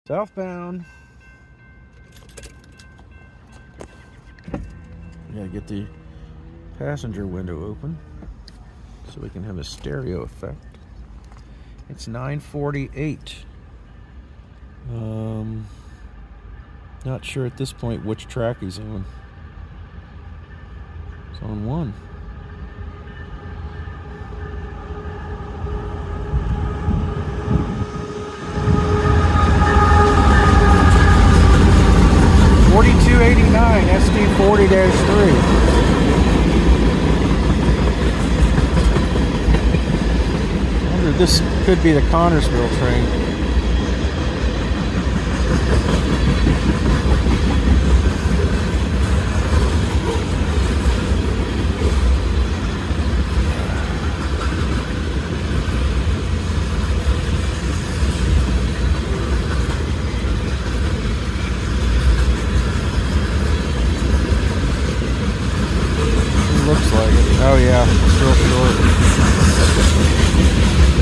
Southbound. Yeah, get the passenger window open so we can have a stereo effect. It's 9:48. Not sure at this point which track he's on. It's on one. $42.89 SD40-3. I wonder if this could be the Connorsville train. Looks like it. Oh yeah, it's real short.